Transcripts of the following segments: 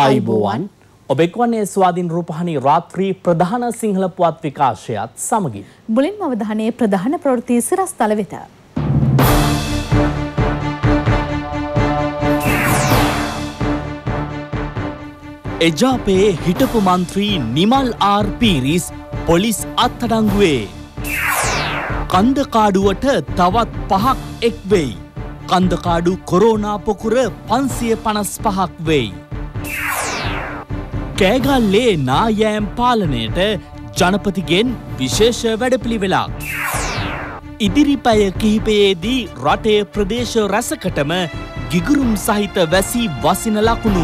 ආයුබෝවන් ඔබ එක්වන්නේ ස්වාධීන රූපවාහිනී රාත්‍රී ප්‍රධාන සිංහල පුවත් විකාශයත් සමගින් මුලින්ම අවධානයේ ප්‍රධාන ප්‍රවෘත්ති සිරස්තල වෙත. එජාපයේ හිටපු මන්ත්‍රී නිමල් ආර් පීරිස් පොලිස් අත්අඩංගුවේ. කන්දකාඩුවට තවත් 5ක් එක් වෙයි. කන්දකාඩු කොරෝනා පොකුර 555ක් වෙයි. කෑගල්ලේ නායෑම් පාලනයට ජනපතිගෙන් විශේෂ වැඩපිළිවෙලක්. ඉදිරි පැය කිහිපයේදී රටේ ප්‍රදේශ රැසකටම ගිගුරුම් සහිත වැසි වසින ලකුණු.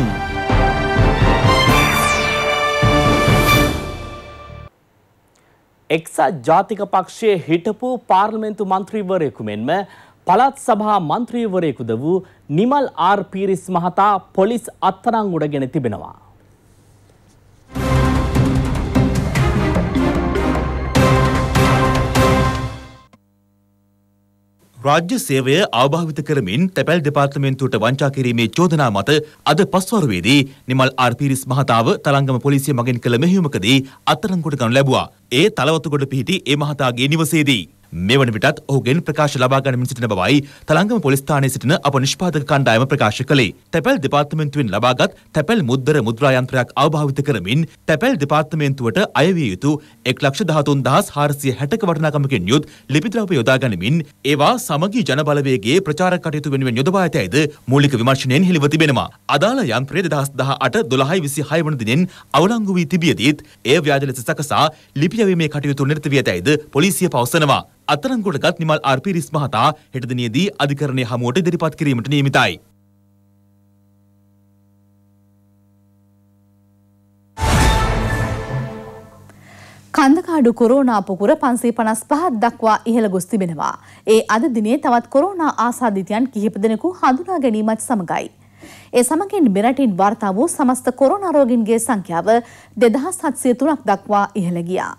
එක්සත් ජාතික පක්ෂයේ හිටපු පාර්ලිමේන්තු මන්ත්‍රීවරයෙකු මෙන්ම පළාත් සභා මන්ත්‍රීවරයෙකුද වූ නිමල් ආර් පීරිස් මහතා පොලිස් අත්අඩංගුවට ගෙන තිබෙනවා. රාජ්‍ය සේවය ආභාවිත කරමින් තැපැල් දෙපාර්තමේන්තුවට වංචා කිරීමේ චෝදනා මත අද පස්වරුවේදී නිමල් ආර් පීරිස් මහතාව තලංගම පොලිසිය මගින් කළ මෙහෙයුමකදී අත්අඩංගුවට ගනු ලැබුවා. ඒ තලවතුගොඩ පිහිටි ඒ මහතාගේ නිවසේදී. මෙවන විටත් ඔහුගෙන් ප්‍රකාශ ලබා ගනිමින් සිටින බවයි තලංගම පොලිස් ස්ථානයේ සිටින අප නිෂ්පාදක කණ්ඩායම ප්‍රකාශ කළේ. තැපැල් දෙපාර්තමේන්තුවෙන් ලබාගත් තැපැල් මුද්දර මුද්‍රා යන්ත්‍රයක් ආභාවිත කරමින් තැපැල් දෙපාර්තමේන්තුවට අයවිය යුතු 1,13,460ක වටිනාකමකින් යුත් ලිපිද්‍රව්‍ය යොදා ගනිමින් ඒවා සමගි ජනබලවේගයේ ප්‍රචාරක කටයුතු වෙනුවෙන් යොදවා ඇතැයිද මූලික විමර්ශනයෙන් හෙළිව තිබෙනවා. අදාළ යන්ත්‍රය 2018 12/26 වන දිනෙන් අවලංගු වී තිබියදීත් එය ව්‍යාජ ලෙස සකසා ලිපි යැවීමේ කටයුතු නිරත වී ඇතැයිද පොලිසිය පවසනවා. අත්අඩංගුවටගත් නිමල් ආර් පීරිස් මහතා හෙට දිනේදී අධිකරණයේ හමුවට ඉදිරිපත් කිරීමට නියමිතයි. කන්දකාඩු කොරෝනා පොකුර 555ක් දක්වා ඉහළ ගොස් තිබෙනවා. ඒ අද දිනේ තවත් කොරෝනා ආසාදිතයන් කිහිප දෙනෙකු හඳුනා ගැනීමත් සමගයි. ඒ සමගින් මෙරටින් වාර්තා වූ සමස්ත කොරෝනා රෝගීන්ගේ සංඛ්‍යාව 2703ක් දක්වා ඉහළ ගියා.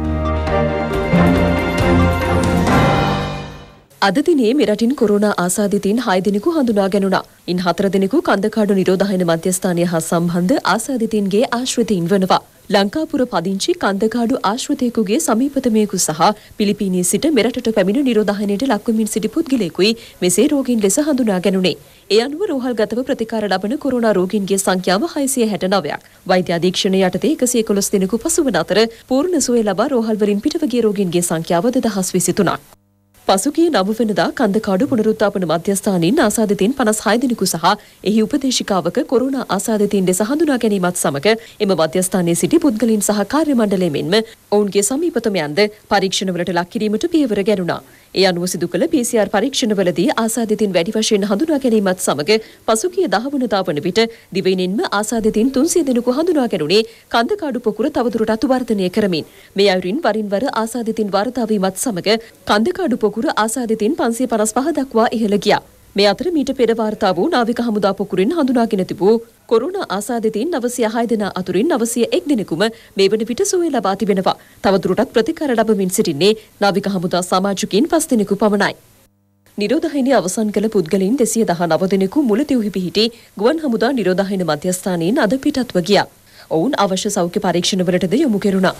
අද දිනේ මෙරටින් කොරෝනා ආසාදිතයින් 6 දෙනෙකු හඳුනා ගැනුණා. ඉන් 4 දෙනෙකු කන්දකාඩු නිරෝධායන මධ්‍යස්ථානය හා සම්බන්ධ ආසාදිතයින්ගේ ආශ්‍රිතයින් වනවා. ලංකාපුර පදිංචි කන්දකාඩු ආශ්‍රිතයෙකුගේ සමීපතමයෙකු සහ පිලිපීනයේ සිට මෙරටට පැමිණ නිරෝධායනයට ලක්වමින් සිටි පුද්ගලයෙකුයි මෙසේ රෝගීන් ලෙස හඳුනා ගැනුණේ. ඒ අනුව රෝහල්ගතව ප්‍රතිකාර ලබන කොරෝනා රෝගීන්ගේ සංඛ්‍යාව 669ක්. වෛද්‍ය අධීක්ෂණය යටතේ 111 දෙනෙකු පසුවන අතර පූර්ණ සුවය ලබා රෝහල් වලින් පිටව ගිය රෝගීන්ගේ සංඛ්‍යාව 2023ක්. පසුගිය 9 වෙනිදා කන්දකාඩු පුනරුත්ථාපන මධ්‍යස්ථානයෙන් ආසාදිතයින් 56 දෙනෙකු සහ එහි උපදේශිකාවක කොරෝනා ආසාදිතයින් ලෙස හඳුනා ගැනීමත් සමග එම මධ්‍යස්ථානයේ සිටි පුද්ගලයන් සහ කාර්ය මණ්ඩලය මෙන්ම ඔවුන්ගේ සමීපතමයන්ද පරීක්ෂණවලට ලක් කිරීමට පියවර ගැනුණා. ඒ අනුව සිදු කළ PCR පරීක්ෂණවලදී ආසාදිතයින් වැඩි වශයෙන් හඳුනා ගැනීමත් සමග පසුගිය 10 වෙනිදා වන විට දිවයිනින්ම ආසාදිතයින් 300 දෙනෙකු හඳුනා ගැනුණේ කන්දකාඩු පොකුර තවදුරටත් වර්ධනය කරමින්. මේ අයුරින් වරින් වර ආසාදිතයින් වාර්තා වීමත් සමග කන්දකාඩු පොකුර ආසාදිතයින් 555 දක්වා ඉහළ ගියා. මේ අතර මීට පෙර වාර්තා වූ නාවික හමුදා පොකුරෙන් හඳුනාගෙන තිබූ කොරෝනා ආසාදිතයින් 906 දෙනා අතුරින් 901 දෙනෙකුම මේ වන විට සුවය ලබා තිබෙනවා. තවදුරටත් ප්‍රතිකාර ලැබමින් සිටින්නේ නාවික හමුදා සමාජිකයින් 5 දෙනෙකු පමණයි. නිරෝධායනය අවසන් කළ පුද්ගලයන් 219 දෙනෙකු මුලතිව්හි පිහිටි ගුවන් හමුදා නිරෝධායන මධ්‍යස්ථානයෙන් අද පිටත්ව ගියා. ඔවුන් අවශ්‍ය සෞඛ්‍ය පරීක්ෂණවලටද යොමු කෙරුණා.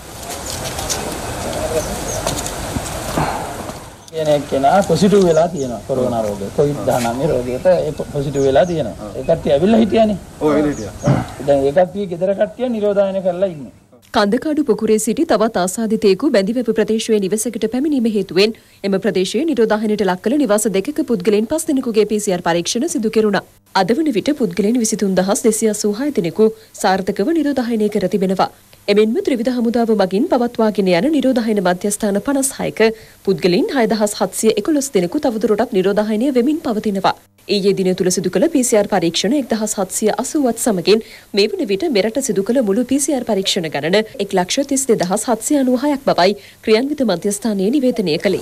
කෙනා පොසිටිව් වෙලා තියෙනවා කොරෝනා රෝගය. COVID-19 රෝගයට ඒ පොසිටිව් වෙලා තියෙනවා. ඒ කට්ටිය ඇවිල්ලා හිටියානේ. ඔව් ඇවිල්ලා හිටියා. දැන් ඒ කට්ටිය ගෙදර කට්ටිය නිරෝධායන කරලා ඉන්නේ. කන්දකාඩු පොකුරේ සිටි තවත් ආසාදිතයෙකු බැඳිවැප ප්‍රදේශයේ නිවසකට පැමිණීම හේතුවෙන් එම ප්‍රදේශයේ නිරෝධායනයට ලක් කළ නිවාස දෙකක පුද්ගලයන් 5 දෙනෙකුගේ PCR පරීක්ෂණ සිදු කෙරුණා. අද වන විට පුද්ගලයන් 23286 දෙනෙකු සාර්ථකව නිරෝධායනය කර තිබෙනවා. එමෙන්ම ත්‍රිවිධ හමුදාව මගින් පවත්වාගෙන යන නිරෝධායන මධ්‍යස්ථාන 56ක පුද්ගලයන් 6711 දෙනෙකු තවදුරටත් නිරෝධායනය වෙමින් පවතිනවා. ඊයේ දින තුල සිදු කළ PCR පරීක්ෂණ 1780වත් සමගින් මේ වන විට මෙරට සිදු කළ මුළු PCR පරීක්ෂණ ගණන 1,32,796ක් බවයි ක්‍රියාන්විත මධ්‍යස්ථානයේ නිවේදනය කළේ.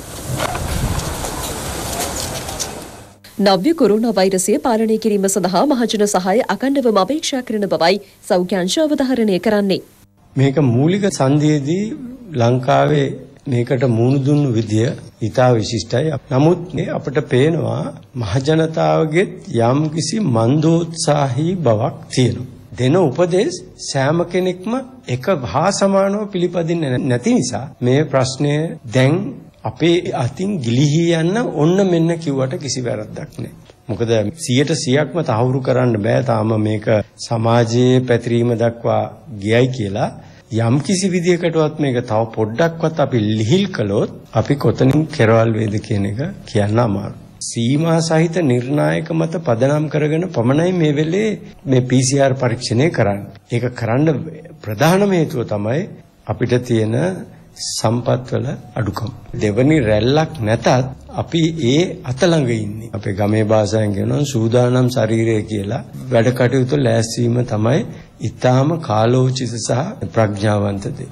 නව්‍ය කොරෝනා වෛරසය පාලනය කිරීම සඳහා මහජන සහාය අඛණ්ඩවම අපේක්ෂා කරන බවයි සෞඛ්‍ය අංශ අවධාරණය කරන්නේ. මේක මූලික සංදේදී ලංකාවේ මේකට මුහුණ දුන්නු විදිය ඉතා විශිෂ්ටයි. නමුත් අපිට පේනවා මහජනතාවගේ යම්කිසි මන්දෝත්සාහී බවක් තියෙනවා. දෙන උපදේශ සෑම කෙනෙක්ම එක හා සමානව පිළිපදින්නේ නැති නිසා මේ ප්‍රශ්නය දැන් අපේ අතින් ගිලිහි යන්න ඔන්න මෙන්න කිව්වට කිසි වැරද්දක් නැහැ. මොකද 100%ක්ම තහවුරු කරන්න බෑ තාම මේක සමාජයේ පැතිරීම දක්වා ගියයි කියලා. යම් කිසි විදියකටවත් මේක තව පොඩ්ඩක්වත් අපි ලිහිල් කළොත් අපි කොතනින් කෙරවල් වේද කියන එක කියන්න අමාරුයි. සීමා සහිත නිර්ණායක මත පදනම් කරගෙන පමණයි මේ වෙලේ මේ PCR පරීක්ෂණය කරන්නේ. ඒක කරන්න ප්‍රධානම හේතුව තමයි අපිට තියෙන සම්පත්වල අඩුකම. දෙවනි රැල්ලක් නැතත් අපි ඒ අත ළඟ ඉන්නේ. අපේ ගමේ භාෂාවෙන් කියනවා සූදානම් ශරීරය කියලා. වැඩ කටයුතු ලෑස්ති වීම තමයි ඊටාම කාලෝචිත සහ ප්‍රඥාවන්ත දේ.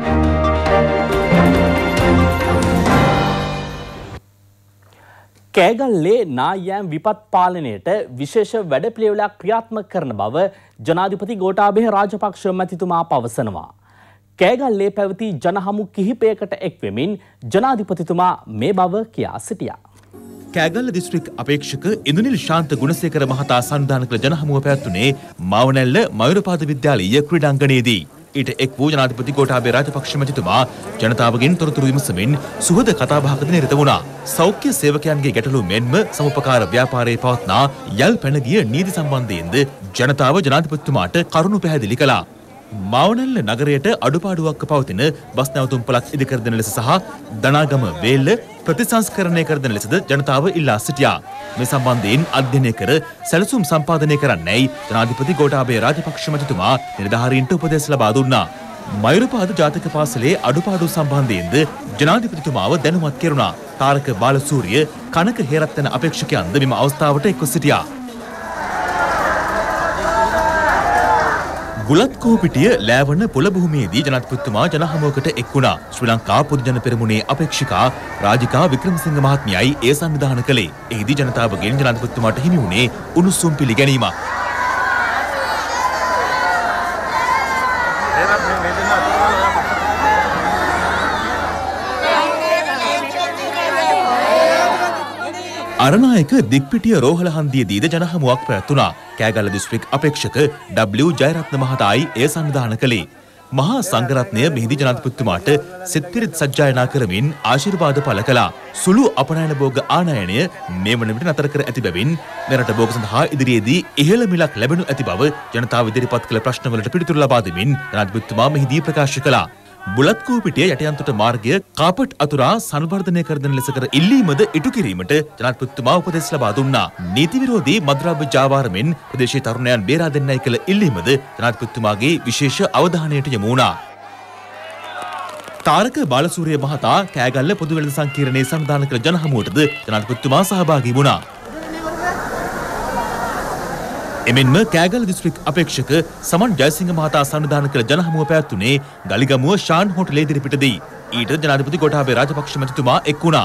කෑගල්ලේ නායෑම් විපත් පාලනයට විශේෂ වැඩපිළිවෙලක් ක්‍රියාත්මක කරන බව ජනාධිපති ගෝඨාභය රාජපක්ෂ මැතිතුමා පවසනවා. කෑගල්ලේ පැවති ජනහමු කිහිපයකට එක්වෙමින් ජනාධිපතිතුමා මේ බව කියා සිටියා. කෑගල්ල දිස්ත්‍රික් අපේක්ෂක ඉන්දුනිල් ශාන්ත ගුණසේකර මහතා සංවිධානය කළ ජනහමුව පැවැත්වුණේ මාවනැල්ල මයුරපාද විද්‍යාලීය ක්‍රීඩාංගණයේදී. ඊට එක් වූ ජනාධිපති ගෝඨාභය රාජපක්ෂ මැතිතුමා ජනතාවගෙන් තොරතුරු විමසමින් සුහද කතාබහකට නිරත වුණා. සෞඛ්‍ය සේවකයන්ගේ ගැටලු මෙන්ම සමුපකාර ව්‍යාපාරයේ පවත්නා යල් පැන ගිය නීති සම්බන්ධයෙන්ද ජනතාව ජනාධිපතිතුමාට කරුණු පැහැදිලි කළා. මාවනැල්ල නගරයට අඩුපාඩුවක් පවතින බස් නැවතුම් පළක් ඉදිකර දෙන ලෙස සහ දනාගම වේල්ල ප්‍රතිසංස්කරණය කර දෙන ලෙසද ජනතාව ඉල්ලා සිටියා. මේ සම්බන්ධයෙන් අධ්‍යයනය කර සැලසුම් සම්පාදනය කරන්නයි ජනාධිපති ගෝඨාභය රාජපක්ෂ මැතිතුමා නිලධාරීන්ට උපදෙස් ලබා දුන්නා. මයුරපාද ජාතික පාසලේ අඩුපාඩු සම්බන්ධයෙන්ද ජනාධිපතිතුමාව දැනුවත් කෙරුණා. තාරක බාලසූරිය කනක හේරත් යන අපේක්ෂකයන්ද මෙම අවස්ථාවට එක්ව සිටියා. ගුලත්කෝපිටිය ලෑවන පොළ භූමියේදී ජනාධිපතිතුමා ජනහමුවකට එක් වුණා. ශ්‍රී ලංකා පොදු ජන පෙරමුණේ අපේක්ෂිකා රාජිකා වික්‍රමසිංහ මහත්මියයි ඒ සංවිධානය කළේ. එහිදී ජනතාවගෙන් ජනාධිපතිතුමාට හිමි වුණේ උණුසුම් පිළිගැනීමක්. අරනායක දික්පිටිය රෝහල හන්දියේදීද ජනහමුවක් පැවැත්වුණා. කෑගල්ල දිස්ත්‍රික් අපේක්ෂක W ජයරත්න මහතායි එය සංවිධානය කළේ. මහා සංඝරත්නය මෙහිදී ජනාධිපතිතුමාට සෙත් පිරිත් සජ්ජායනා කරමින් ආශිර්වාද පළ කළා. සුළු අපනයන භෝග ආනයනය මේ වන විට නතර කර ඇති බැවින් මෙරට භෝග සඳහා ඉදිරියේදී ඉහළ මිලක් ලැබෙනු ඇති බව ජනතාව ඉදිරිපත් කළ ප්‍රශ්නවලට පිළිතුරු ලබා දෙමින් ජනාධිපතිතුමා මෙහිදී ප්‍රකාශ කළා. බුලත්කෝපිටිය යටයන්තොට මාර්ගය කාපට් අතුරා සංවර්ධනය කර දෙන ලෙස කර ඉල්ලීමද ඉටු කිරීමට ජනාධිපතිතුමා උපදෙස් ලබා දුන්නා. නීති විරෝධී මද්‍රව්‍ය ජාවාරමෙන් ප්‍රදේශීය තරුණයන් බේරා දෙන්නයි කළ ඉල්ලීමද ජනාධිපතිතුමාගේ විශේෂ අවධානයට යොමු වුණා. තාරක බාලසූරිය මහතා කෑගල්ල පොදු වෙළඳ සංකීර්ණයේ සංවිධානය කළ ජනහමුවටද ජනාධිපතිතුමා සහභාගී වුණා. එමෙන්ම කෑගල්ල දිස්ත්‍රික් අපේක්ෂක සමන් ජයසිංහ මහතා සංවිධානය කළ ජනහමුව පැවැත්වුණේ ගලිගමුව ශාන් හෝටලේ ඉදිරිපිටදී. ඊට ජනාධිපති ගෝඨාභය රාජපක්ෂ මැතිතුමා එක් වුණා.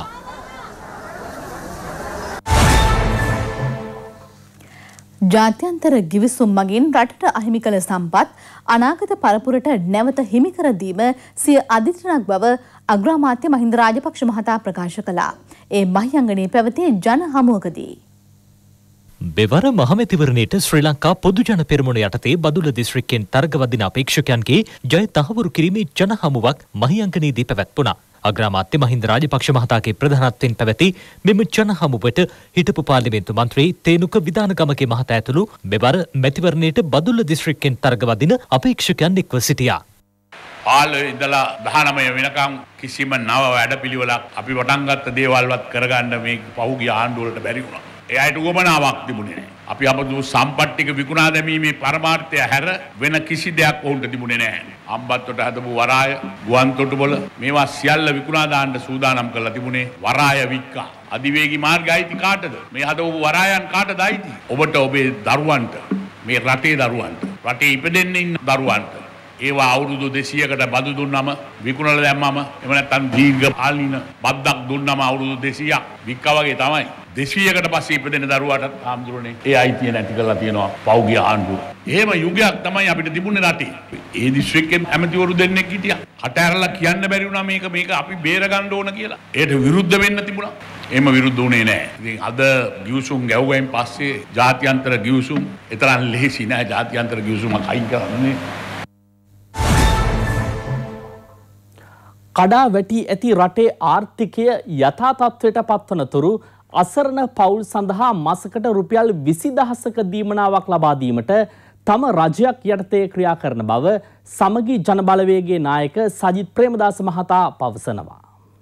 ජාත්‍යන්තර ගිවිසුම් මගින් රටට අහිමි කළ සම්පත් අනාගත පරපුරට නැවත හිමි කර දීම සිය අධිෂ්ඨානක් බව අග්‍රාමාත්‍ය මහින්ද රාජපක්ෂ මහතා ප්‍රකාශ කළා. ඒ මහියංගනයේ පැවති ජන හමුවකදී බෙවර මහමැතිවරණයට ශ්‍රී ලංකා පොදු ජන පෙරමුණ යටතේ බදුල්ල දිස්ත්‍රික්කෙන් තරගවදින අපේක්ෂකයන්ගේ ජය තහවුරු කිරීමේ ජන හමුවක් මහියංගනයේදී පැවැත්වුණා. අග්‍රාමාත්‍ය මහින්ද රාජපක්ෂ මහතාගේ ප්‍රධානත්වයෙන් පැවති මෙම ජන හමුවට හිටපු පාර්ලිමේන්තු මන්ත්‍රී තේනුක විධානගමගේ මහතා ඇතුළු මෙවර මැතිවරණයට බදුල්ල දිස්ත්‍රික්කෙන් තරගවදින අපේක්ෂකයන් එක්ව සිටියා. පාලේ ඉඳලා 19 වෙනකම් කිසිම නව වැඩපිළිවෙලක් අපි වටන් ගත්ත දේවල්වත් කරගන්න මේ පහුගිය ආණ්ඩුවලට බැරි වුණා. ඒ අයට උවමනාවක් තිබුණේ නැහැ. අපි අපදු සම්පත් ටික විකුණා දැමීමේ පරමාර්ථය හැර වෙන කිසි දෙයක් ඔවුන්ට තිබුණේ නැහැ. අම්බත්තොට හදපු වරාය, ගුවන් තොටුපොළ මේවා සියල්ල විකුණා දාන්න සූදානම් කරලා තිබුණේ වරාය වික්කා. අධිවේගී මාර්ගය අයිති කාටද? මේ හදපු වරායන් කාටද අයිති? ඔබට ඔබේ දරුවන්ට, මේ රටේ දරුවන්ට, රටේ ඉපදෙන්න ඉන්න දරුවන්ට. ඒවා අවුරුදු 200කට බදු දුන්නම විකුණලා දැම්මම එහෙම නැත්නම් දීර්ඝ කාලීන බද්දක් දුන්නම අවුරුදු 200ක් වික්කා වගේ තමයි 200කට පස්සේ ඉපදෙන දරුවාට ආම්දුරනේ ඒ අයිතිය නැති කරලා තියෙනවා පෞගිය ආණ්ඩුව. එහෙම යුගයක් තමයි අපිට තිබුණේ රටේ. ඒ දිස්ත්‍රික්කෙන් ඇමතිවරු දෙන්නෙක් හිටියා. කට ඇරලා කියන්න බැරි වුණා මේක අපි බේර ගන්න ඕන කියලා. ඒට විරුද්ධ වෙන්න තිබුණා. එහෙම විරුද්ධ වුණේ නැහැ. ඉතින් අද ගිවිසුම් ගැව්වෙන් පස්සේ ජාත්‍යන්තර ගිවිසුම් ඒතරම් ලේසි නෑ. ජාත්‍යන්තර ගිවිසුමක් අයින් කරන්නේ. කඩා වැටි ඇති රටේ ආර්ථිකය යථා තත්ත්වයට පත්වනතුරු අසරණ පවුල් සඳහා මාසකට රුපියල් 20,000ක දීමනාවක් ලබා දීමට තම රජයක් යටතේ ක්‍රියා කරන බව සමගි ජනබලවේගයේ නායක සජිත් ප්‍රේමදාස මහතා පවසනවා.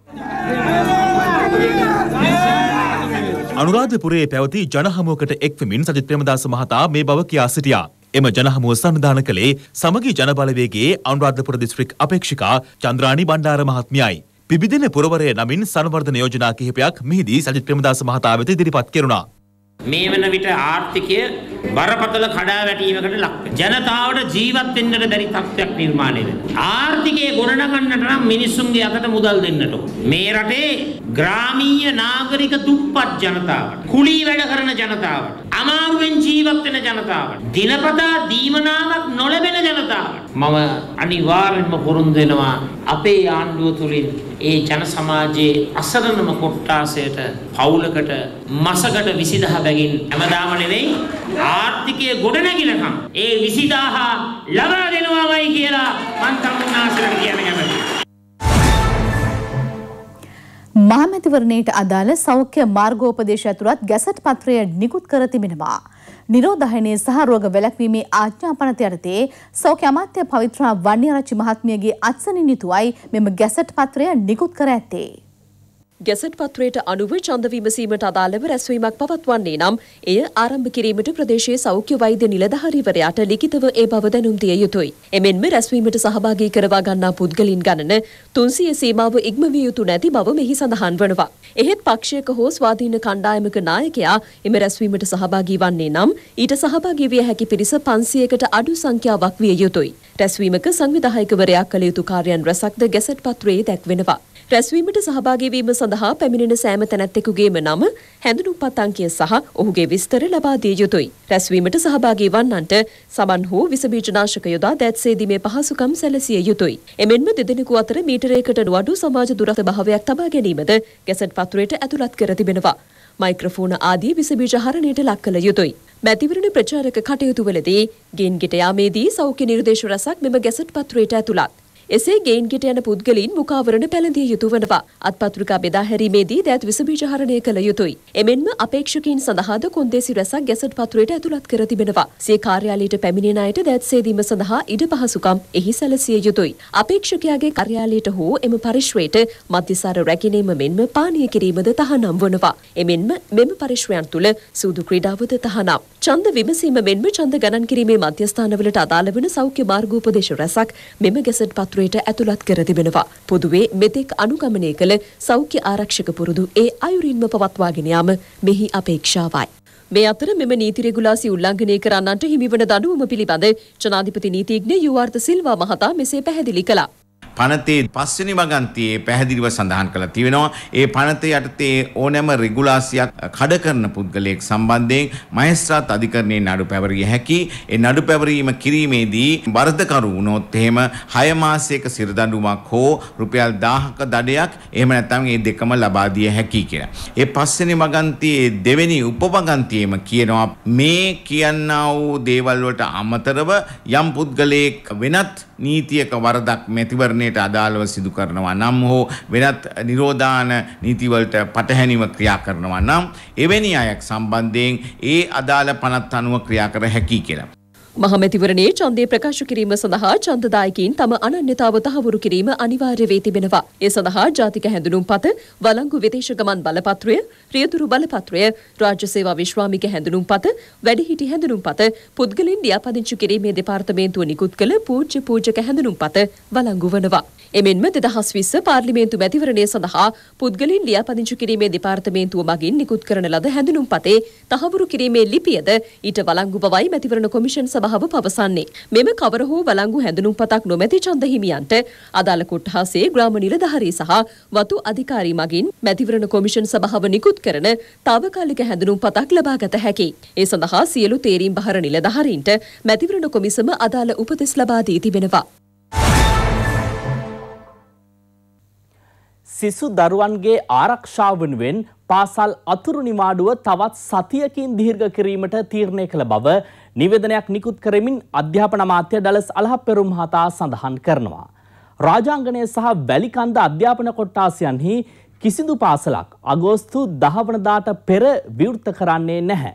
අනුරාධපුරයේ පැවති ජනහමුවකට එක්වමින් සජිත් ප්‍රේමදාස මහතා මේ බව කියා සිටියා. එම ජනහමුව සංවිධානය කළේ සමගි ජනබලවේගයේ අනුරාධපුර දිස්ත්‍රික් අපේක්ෂිකා චන්ද්‍රානි බණ්ඩාර මහත්මියයි. පිබිදෙන පුරවරය නමින් සංවර්ධන යෝජනා කිහිපයක් මෙහිදී සජිත් ප්‍රේමදාස මහතා වෙත ඉදිරිපත් කෙරුණා. මේ වන විට ආර්ථිකය බරපතල කඩා වැටීමකට ලක් වෙනවා. ජනතාවට ජීවත් වෙන්නට බැරි තත්ත්වයක් නිර්මාණය වෙනවා. ආර්ථිකය ගොඩනගන්නට නම් මිනිසුන්ගේ අතට මුදල් දෙන්නට ඕන. මේ රටේ ග්‍රාමීය නාගරික දුප්පත් ජනතාවට, කුලී වැඩ කරන ජනතාවට, අමාරුවෙන් ජීවත් වෙන ජනතාවට, දිනපතා දීමනාවක් නොලැබෙන ජනතාවට මම අනිවාර්යෙන්ම පොරොන්දු වෙනවා අපේ ආණ්ඩුව තුලින් ඒ ජන සමාජයේ අසරණම කොට්ටාසයට පවුලකට මාසකට 20,000 බැගින් හැමදාම නෙවෙයි ආර්ථිකය ගොඩනැගිලකම් ඒ 20,000 ලබා දෙනවාමයි කියලා මම තමුන්නාසලට කියන්න කැමතියි. මහමැතිවරණයට අදාළ සෞඛ්‍ය මාර්ගෝපදේශ ඇතුළත් ගැසට් පත්‍රය නිකුත් කර තිබෙනවා. නිරෝධායනය සහ රෝග වැළැක්වීමේ ආඥා පනත යටතේ සෞඛ්‍ය අමාත්‍ය පවිත්‍රා වන්නියාරච්චි මහත්මියගේ අත්සනින් යුතුවයි මෙම ගැසට් පත්‍රය නිකුත් කර ඇත්තේ. ගැසට් පත්‍රයට අනුව ඡන්ද විමසීමට අදාළව රැස්වීමක් පවත්වන්නේ නම් එය ආරම්භ කිරීමට ප්‍රදේශයේ සෞඛ්‍ය වෛද්‍ය නිලධාරීවරයාට ලිඛිතව ඒ බව දැනුම් දිය යුතුයි. එමෙන්ම රැස්වීමට සහභාගී කරවා ගන්නා පුද්ගලින් ගණන 300 සීමාව ඉක්මවිය යුතු නැති බව මෙහි සඳහන් වනවා. එහෙත් පක්ෂයක හෝ ස්වාධීන කණ්ඩායමක නායකයා එම රැස්වීමට සහභාගී වන්නේ නම් ඊට සහභාගී විය හැකි පිරිස 500කට අඩු සංඛ්‍යාවක් විය යුතුයි. රැස්වීමක සංවිධායකවරයා කළ යුතු කාර්යයන් රැසක්ද ගැසට් පත්‍රයේ දැක්වෙනවා. රැස්වීමට සහභාගී වීම සඳහා පැමිණෙන සෑම තැනැත්තෙකුගේම නම, හැඳුනුම්පත් අංකය සහ ඔහුගේ විස්තර ලබා දිය යුතුයි. රැස්වීමට සහභාගී වන්නන්ට සමන් හෝ විස බීජනාශක යොදා දෑත් සේදීමේ පහසුකම් සැලසිය යුතුයි. එමෙන්ම දෙදෙනෙකු අතර මීටරයකට නොඅඩු සමාජ දුරත්ව භාවයක් තබා ගැනීමද ගැසට් පත්‍රයට ඇතුළත් කර තිබෙනවා. මයික්‍රොෆෝන ආදී විස බීජ හරණයට ලක් කළ යුතුයි. මැතිවරණ ප්‍රචාරක කටයුතුවලදී ගෙන් ගෙට යාමේදී සෞඛ්‍ය නිර්දේශ රැසක් මෙම ගැසට් පත්‍රයට ඇතුළත්. එසේ ගෙයින් ගෙට යන පුද්ගලයන් මුඛාවරණ පැළඳිය යුතු වනවා. අත්පත්‍රිකා බෙදා හැරීමේදී දෑත් විස බීජ හරණය කළ යුතුයි. එමෙන්ම අපේක්ෂකයින් සඳහාද කොන්දේසි රැසක් ගැසට් පත්‍රයට ඇතුළත් කර තිබෙනවා. සිය කාර්යාලයට පැමිණෙන අයට දෑත් සේදීම සඳහා ඉඩ පහසුකම් එහි සැලසිය යුතුයි. අපේක්ෂකයාගේ කාර්යාලයට හෝ එම පරිශ්‍රයට මධ්‍යසාර රැකිනීම මෙන්ම පානීය කිරීමද තහනම් වනවා. එමෙන්ම මෙම පරිශ්‍රයන් තුළ සූදු ක්‍රීඩාවද තහනම්. ඡන්ද විමසීම මෙන්ම ඡන්ද ගණන් කිරීමේ මධ්‍යස්ථානවලට අදාළ වන සෞඛ්‍ය මාර්ගෝපදේශ රැසක් මෙම ගැසට් පත්‍රයට ඇතුළත් කර තිබෙනවා. පොදුවේ මෙතෙක් අනුගමනය කළ සෞඛ්‍ය ආරක්ෂක පුරුදු ඒ අයුරින්ම පවත්වාගෙන යාම මෙහි අපේක්ෂාවයි. මේ අතර මෙම නීති රෙගුලාසි උල්ලංඝනය කරන්නන්ට හිමිවන දඬුවම පිළිබඳ ජනාධිපති නීතිඥ යූආර් සිල්වා මහතා මෙසේ පැහැදිලි කළා. පනතේ පස්වෙනි වගන්තියේ පැහැදිලිව සඳහන් කරලා තියෙනවා. ඒ පනතේ යටතේ ඕනෑම රෙගුලාසියක් කඩ කරන පුද්ගලයෙක් සම්බන්ධයෙන් මහේස්ත්‍රාත් අධිකරණයේ නඩු පැවරිය හැකි. ඒ නඩු පැවරීම කිරීමේදී වරදකරු වුණොත් එහෙම 6 මාසයක සිරදඬුවමක් හෝ රුපියල් 1000ක දඩයක් එහෙම නැත්නම් මේ දෙකම ලබා දිය හැකි කියලා. ඒ පස්වෙනි වගන්තියේ දෙවෙනි උපවගන්තියේම කියනවා මේ කියන්නා වූ දේවල් වලට අමතරව යම් පුද්ගලයෙක් වෙනත් නීතියක වරදක් මැතිවරණයට අදාළව සිදු කරනවා නම් හෝ වෙනත් නිරෝධාන නීතිවලට පටහැනිව ක්‍රියා කරනවා නම් එවැනි අයක් සම්බන්ධයෙන් ඒ අදාළ පනත් අනුව ක්‍රියා කර හැකි කියලා. මහමැතිවරණයේ ඡන්දය ප්‍රකාශ කිරීම සඳහා ඡන්දදායකයින් තම අනන්‍යතාව තහවුරු කිරීම අනිවාර්ය වී තිබෙනවා. ඒ සඳහා ජාතික හැඳුනුම්පත, වළංගු විදේශ ගමන් බලපත්‍රය, රියදුරු බලපත්‍රය, රාජ්‍ය සේවා විශ්‍රාමික හැඳුනුම්පත, වැඩිහිටි හැඳුනුම්පත, පුද්ගලයන් ලියාපදිංචි කිරීමේ දෙපාර්තමේන්තුව නිකුත් කළ පූජ්‍ය හැඳුනුම්පත වළංගු වනවා. එමෙන්ම 2020 පාර්ලිමේන්තු මැතිවරණය සඳහා පුද්ගලයන් ලියාපදිංචි කිරීමේ දෙපාර්තමේන්තුව මගින් නිකුත් කරන ලද හැඳුනුම්පතේ තහවුරු කිරීමේ ලිපියද ඊට වළංගු බවයි මැතිවරණ කොමිෂන් සභාව පවසන්නේ. මෙම කවර හෝ වළංගු හැඳුනුම්පතක් නොමැති ඡන්ද හිමියන්ට අදාළ කොට්ටාසේ ග්‍රාම නිලධාරී සහ වතු අධිකාරී මගින් මැතිවරණ කොමිෂන් සභාව නිකුත් කරන තාවකාලික හැඳුනුම්පතක් ලබාගත හැකියි. ඒ සඳහා සියලු තේරීම් බහර නිලධාරීන්ට මැතිවරණ කොමිසම අදාළ උපදෙස් ලබා දී තිබෙනවා. සිසු දරුවන්ගේ ආරක්ෂාව වෙනුවෙන් පාසල් අතුරු නිවාඩුව තවත් සතියකින් දීර්ඝ කිරීමට තීරණය කළ බව නිවේදනයක් නිකුත් කරමින් අධ්‍යාපන අමාත්‍ය ඩලස් අලහප්පෙරුම් මහතා සඳහන් කරනවා. රාජාංගනය සහ වැලිකන්ද අධ්‍යාපන කොට්ටාසයන්හි කිසිදු පාසලක් අගෝස්තු 10 වනදාට පෙර විවෘත කරන්නේ නැහැ.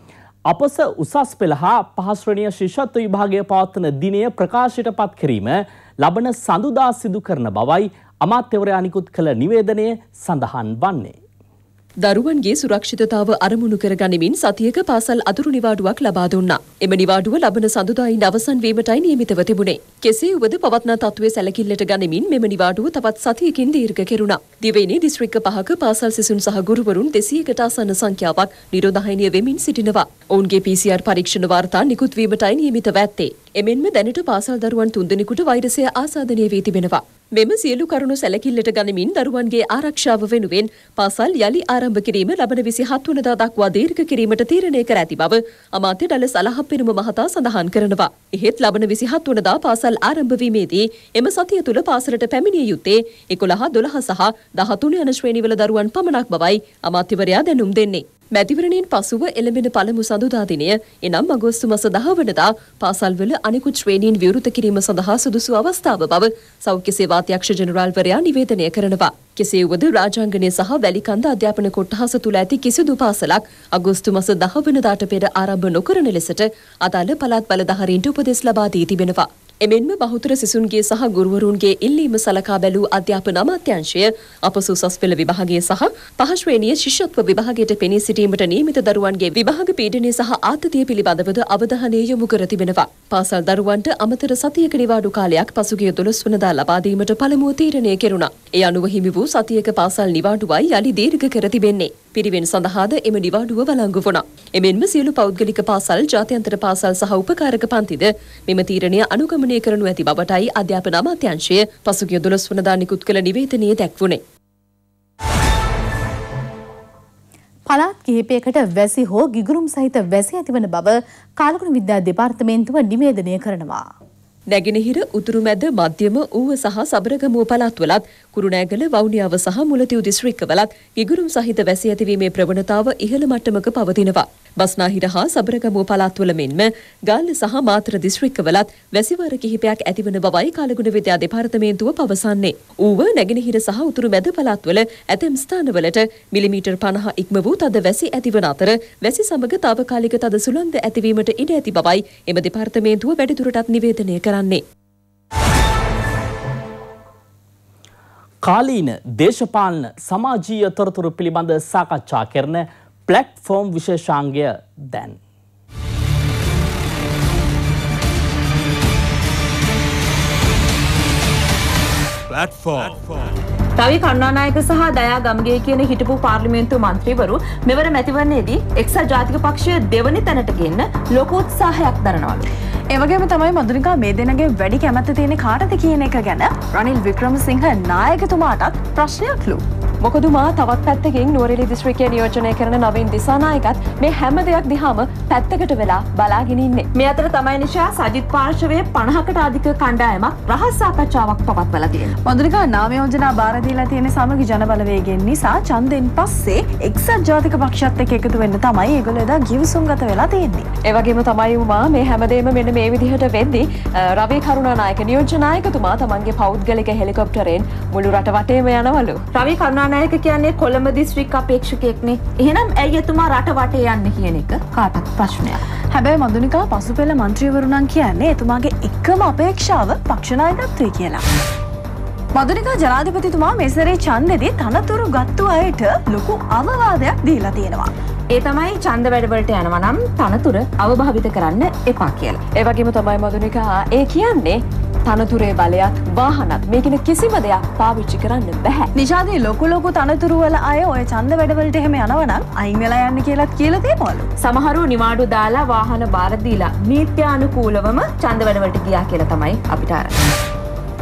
අපොස උසස් පෙළ හා පහ ශ්‍රේණිය ශිෂ්‍යත්ව විභාගය පවත්වන දිනය ප්‍රකාශයට පත් කිරීම ලබන සඳුදා සිදු කරන බවයි අමාත්‍යවරයා නිකුත් කළ නිවේදනයේ සඳහන් වන්නේ. දරුවන්ගේ සුරක්ෂිතතාව අරමුණු කර ගනිමින් සතියක පාසල් අතුරු නිවාඩුවක් ලබා දුන්නා. එම නිවාඩුව ලබන සඳුදායින් අවසන් වීමටයි නියමිතව තිබුණේ. කෙසේ වුවද පවත්නා තත්ත්වයේ සැලකිල්ලට ගනිමින් මෙම නිවාඩුව තවත් සතියකින් දීර්ඝ කෙරුණා. දිවයිනේ දිස්ත්‍රික්ක 5ක පාසල් සිසුන් සහ ගුරුවරුන් 200කට ආසන්න සංඛ්‍යාවක් නිරෝධායනය වෙමින් සිටිනවා. ඔවුන්ගේ PCR පරීක්ෂණ වාර්තා නිකුත් වීමටයි නියමිතව ඇත්තේ. එමෙන්ම දැනට පාසල් දරුවන් 3 දෙනෙකුට වෛරසය ආසාදනය වී තිබෙනවා. මෙම සියලු කරුණු සැලකිල්ලට ගනිමින් දරුවන්ගේ ආරක්ෂාව වෙනුවෙන් පාසල් යලි ආරම්භ කිරීම ලබන 27 වනදා දක්වා දීර්ඝ කිරීමට තීරණය කර ඇති බව අමාත්‍ය ඩලස් අලහප්පෙරුම මහතා සඳහන් කරනවා. එහෙත් ලබන 27 වනදා පාසල් ආරම්භ වීමේදී එම සතිය තුළ පාසලට පැමිණිය යුත්තේ 11, 12 සහ 13 යන ශ්‍රේණිවල දරුවන් පමණක් බවයි අමාත්‍යවරයා දැනුම් දෙන්නේ. මැතිවරණයෙන් පසුව එළඹෙන පළමු සඳුදා දිනය එනම් අගෝස්තු මාස 10 වනදා පාසල්වල අනිකුත් ශ්‍රේණීන් විවෘත කිරීම සඳහා සුදුසු අවස්ථාව බව සෞඛ්‍ය සේවා අධ්‍යක්ෂ ජෙනරාල්වරයා නිවේදනය කරනවා. කෙසේ වුවද රාජාංගනය සහ වැලිකන්ද අධ්‍යාපන කොට්ටහස තුළ ඇති කිසිදු පාසලක් අගෝස්තු මාස 10 වනදාට පෙර ආරම්භ නොකරන ලෙසට අදාළ පළාත් බලධාරීන්ට උපදෙස් ලබා දී තිබෙනවා. එමෙන්ම බහුතර සිසුන්ගේ සහ ගුරුවරුන්ගේ ඉල්ලීම සලකා බැලූ අධ්‍යාපන අමාත්‍යාංශය අපොස උසස් පෙළ විභාගයේ සහ පහ ශ්‍රේණිය ශිෂ්‍යත්ව විභාගයට පෙනී සිටීමට නියමිත දරුවන්ගේ විභාග පීඩනය සහ ආතතිය පිළිබඳවද අවධානය යොමු කර තිබෙනවා. පාසල් දරුවන්ට අමතර සතියක නිවාඩු කාලයක් පසුගිය 12 වනදා ලබා දීමට පළමුව තීරණය කෙරුණා. ඒ අනුව හිමි වූ සතියක පාසල් නිවාඩුවයි යලි දීර්ඝ කර තිබෙන්නේ. පිරිවෙන් සඳහාද එම නිවාඩුව වළංගු වුණා. එමෙන්ම සියලු පෞද්ගලික පාසල්, ජාත්‍යන්තර පාසල් සහ උපකාරක පන්තිද මෙම තීරණය අනුගමනය කරනු ඇති බවටයි අධ්‍යාපන අමාත්‍යාංශය පසුගිය 12 වනදා නිකුත් කළ නිවේදනයේ දැක්වුණේ. පළාත් කිහිපයකට වැසි හෝ ගිගුරුම් සහිත වැසි ඇතිවන බව කාලගුණ විද්‍යා දෙපාර්තමේන්තුව නිවේදනය කරනවා. නැගෙනහිර උතුරුමැද මධ්‍යම ඌව සහ සබරගමුව පළාත්වලත් කුරුණෑගල වවුනියාව සහ මුලතිව් දිස්ත්‍රික්කවලත් ගිගුරුම් සහිත වැසි ඇතිවීමේ ප්‍රවණතාව ඉහළ මට්ටමක පවතිනවා. බස්නාහිර හා සබරගමුව පළාත්වල මෙන්ම ගාල්ල සහ මාතර දිස්ත්‍රික්කවලත් වැසිවර කිහිපයක් ඇතිවන බවයි කාලගුණ විද්‍යා දෙපාර්තමේන්තුව පවසන්නේ. ඌව නැගෙනහිර සහ උතුරුමැද පළාත්වල ඇතැම් ස්ථානවලට මිලිමීටර් 50 ඉක්ම වූ තද වැසි ඇතිවන අතර වැසි සමග තාවකාලික තද සුළංද ඇතිවීමට ඉඩ ඇති බවයි එම දෙපාර්තමේන්තුව වැඩිදුරටත් නිවේදනය කරන්නේ. කාලීන දේශපාලන සමාජීය තොරතුරු පිළිබඳ සාකච්ඡා කරන ප්ලැට්ෆෝම් විශේෂාංගය දැන්. රවි කරුණානායක සහ දයා ගම්ගේ කියන හිටපු පාර්ලිමේන්තු මන්ත්‍රීවරු මෙවර මැතිවරණයේදී එක්සත් ජාතික පක්ෂය දෙවනි තැනට ගෙන්න ලොකු උත්සාහයක් දරනවලු. ඒ වගේම තමයි මధుනිකා මේ දෙනගේ වැඩි කැමැත්ත තියෙන කාටද කියන එක ගැන රනිල් වික්‍රමසිංහ නායකතුමාටත් ප්‍රශ්නයක්ලු. මොකදුමා තවත් පැත්තකින් නුවරඑළිය දිස්ත්‍රික්කය නියෝජනය කරන නවීන් දිසානායකත් මේ හැම දෙයක් දිහාම පැත්තකට වෙලා බලාගෙන ඉන්නේ. මේ අතර තමයි නිශා සජිත් පාර්ශවයේ 50කට අධික කණ්ඩායමක් රහස් සාකච්ඡාවක් පවත්වලා තියෙනවා. මధుනිකා නාම යෝජනා බාර දීලා තියෙන සමගි ජනබලවේගයෙන් නිසා ඡන්දෙන් පස්සේ එක්සත් ජාතික පක්ෂයත් එක්ක එකතු වෙන්න තමයි ඒගොල්ලෝ එදා ගිවිසුම්ගත වෙලා තියෙන්නේ. ඒ වගේම තමයි උමා මේ හැමදේම මෙන්න මේ විදිහට වෙද්දී රවි කරුණානායක නියෝජ්‍ය නායකතුමා තමන්ගේ පෞද්ගලික හෙලිකොප්ටරයෙන් මුළු රට වටේම යනවලු. රවි කරුණානායක කියන්නේ කොළඹ දිස්ත්‍රික් අපේක්ෂකයෙක්නේ. එහෙනම් ඇයි එතුමා රට වටේ යන්නේ කියන එක කාටත් ප්‍රශ්නයක්. හැබැයි මధుනිකා පසුපෙළ මන්ත්‍රීවරු නම් කියන්නේ එතුමාගේ එකම අපේක්ෂාව පක්ෂ නායකත්වය කියලා. මధుනිකා ජනාධිපතිතුමා මේ සැරේ ඡන්දෙදී තනතුරු ගත්තු අයට ලොකු අවවාදයක් දීලා තියෙනවා. ඒ තමයි ඡන්ද වැඩවලට යනවා නම් තනතුර අවභාවිත කරන්න එපා කියලා. ඒ වගේම තමයි මధుනිකා ඒ කියන්නේ තනතුරේ බලයත් වාහනත් මේ කියන කිසිම දෙයක් පාවිච්චි කරන්න බෑ. නිෂාදී ලොකු තනතුරු වල අය ඔය ඡන්ද වැඩවලට එහෙම යනවා නම් අයින් වෙලා යන්න කියලාත් කියලා තියෙනවලු. සමහරු නිවාඩු දාලා වාහන බාර දීලා නීත්‍යානුකූලවම ඡන්ද වැඩවලට ගියා කියලා තමයි අපිට අරන්.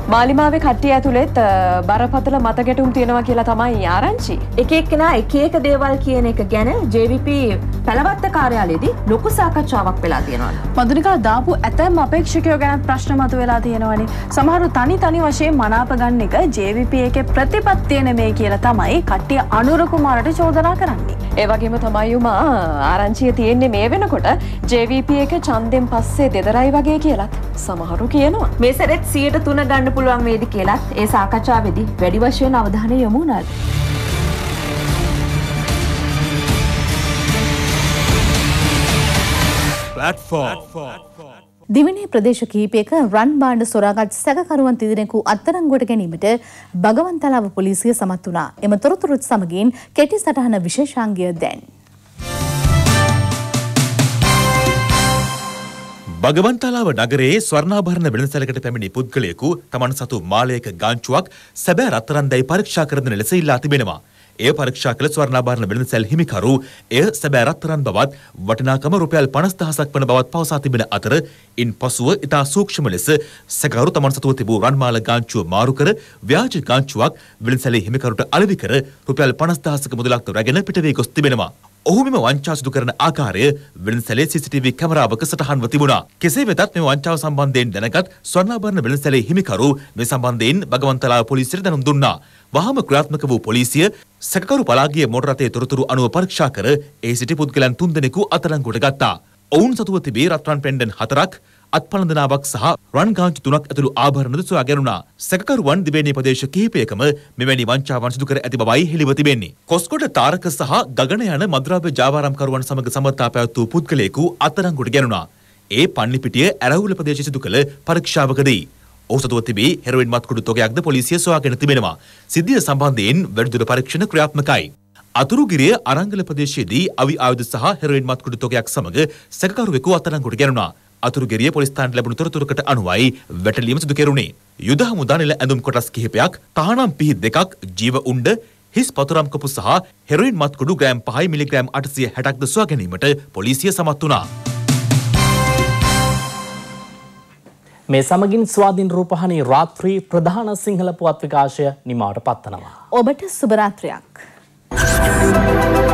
මාලිමාවේ කට්ටිය ඇතුළෙත් බරපතල මත ගැටුම් තියෙනවා කියලා තමයි ආරංචි. එක එක්කෙනා එක එක දේවල් කියන එක ගැන JVP පැලවත්ත කාර්යාලයේදී ලොකු සාකච්ඡාවක් වෙලා තියෙනවා. මధుනිකා දාපු ඇතැම් අපේක්ෂකයෝ ගැන ප්‍රශ්න මතුවලා තියෙනවානේ. සමහරු තනි වශයෙන් මනාප ගන්න එක JVP එකේ ප්‍රතිපත්තිය නෙමෙයි කියලා තමයි කට්ටිය අනුර කුමාරට චෝදනා කරන්නේ. ඒ වගේම තමයි උමා ආරංචිය තියෙන්නේ මේ වෙනකොට JVP එක ඡන්දෙන් පස්සේ දෙදරයි වගේ කියලාත් සමහරු කියනවා. මේ සැරේත් 103 ගන්න පුළුවන් වේද කියලාත් ඒ සාකච්ඡාවේදී වැඩි වශයෙන් අවධානය යොමු වුණා. දිවයිනේ ප්‍රදේශ කිහිපයක රන් භාණ්ඩ සොරාගත් සැකකරුවන් තිදෙනෙකු අත්අඩංගුවට ගැනීමට බගවන්තලාව පොලිසිය සමත් වුණා. එම තොරතුරුත් සමගින් කෙටි සටහන විශේෂාංගය දැන්. බගවන්තලාව නගරයේ ස්වර්ණාභරණ වෙළඳසැලකට පැමිණි පුද්ගලයෙකු තමන් සතු මාලයක ගාංචුවක් සැබෑ රත්තරන් දැයි පරීක්ෂා කරන ලෙස ඉල්ලා තිබෙනවා. එය පරීක්ෂා කළ ස්වර්ණාභරණ වෙළඳසැල් හිමිකරු එය සැබෑ රත්තරන් බවත් වටිනාකම රුපියල් 50,000ක් වන බවත් පවසා තිබෙන අතර ඉන් පසුව ඉතා සූක්ෂම ලෙස සැකකරු තමන් සතුව තිබූ රන්මාල ගාංචුව මාරු කර ව්‍යාජ ගාංචුවක් වෙළඳසැලේ හිමිකරුට අලෙවි කර රුපියල් 50,000ක මුදලක් රැගෙන පිටවී ගොස් තිබෙනවා. ඔහු මෙම වංචා සිදු කරන ආකාරය වෙළඳසැලේ CCTV කැමරාවක සටහන්ව තිබුණා. කෙසේ වෙතත් මෙම වංචාව සම්බන්ධයෙන් දැනගත් ස්වර්ණාභරණ වෙළඳසැලේ හිමිකරු මේ සම්බන්ධයෙන් බගවන්තලාව පොලිසියට දැනුම් දුන්නා. වහාම ක්‍රියාත්මක වූ පොලිසිය සැකකරු පලාගිය මොටර රථයේ තොරතුරු අනුව පරීක්ෂා කර ඒ සිටි පුද්ගලයන් 3 දෙනෙකු අත්අඩංගුවට ගත්තා. ඔවුන් සතුව තිබී රත්රන් පෙන්ඩන් 4ක් අත්පළඳනාවක් සහ රන් ගාංචු 3ක් ඇතුළු ආභරණද සොයා ගැනුණා. සැකකරුවන් දිවයිනේ ප්‍රදේශ කිහිපයකම මෙවැනි වංචාවන් සිදු කර ඇති බවයි හෙළිව තිබෙන්නේ. කොස්කොඩ තාරක සහ ගගන යන මද්‍රව්‍ය ජාවාරම්කරුවන් සමග සමතා පැවැත් වූ පුද්ගලයෙකු අත්අඩංගුවට ගැනුණා. ඒ පන්නිපිටිය ඇරවුල ප්‍රදේශයේ සිදු කළ පරීක්ෂාවකදී ඔහු සතුව තිබී හෙරොයින් මත්කුඩු තොගයක්ද පොලිසිය සොයාගෙන තිබෙනවා. සිද්ධිය සම්බන්ධයෙන් වැඩිදුර පරීක්ෂණ ක්‍රියාත්මකයි. අතුරුගිරිය අරංගල ප්‍රදේශයේදී අවි ආයුධ සහ හෙරොයින් මත්කුඩු තොගයක් සමග සැකකරුවෙකු අත්අඩංගුවට ගැනුණා. අතුරුගිරිය පොලිස් ස්ථානයට ලැබුණු තොරතුරකට අනුවයි වැටලීම සිදු කෙරුණේ. යුද හමුදා නිල ඇඳුම් කොටස් කිහිපයක්, තහනම් පිහි දෙකක්, ජීව උණ්ඩ, හිස් පතුරම් කපු සහ හෙරොයින් මත්කුඩු ග්‍රෑම් 5 මිලිග්‍රෑම් 860ක්ද සොයා ගැනීමට පොලිසිය සමත් වුණා. මේ සමගින් ස්වාධීන රූපහානි රාත්‍රී ප්‍රධාන සිංහල පුවත් විකාශය නිමාවට පත්වනවා. ඔබට සුබ රාත්‍රියක්.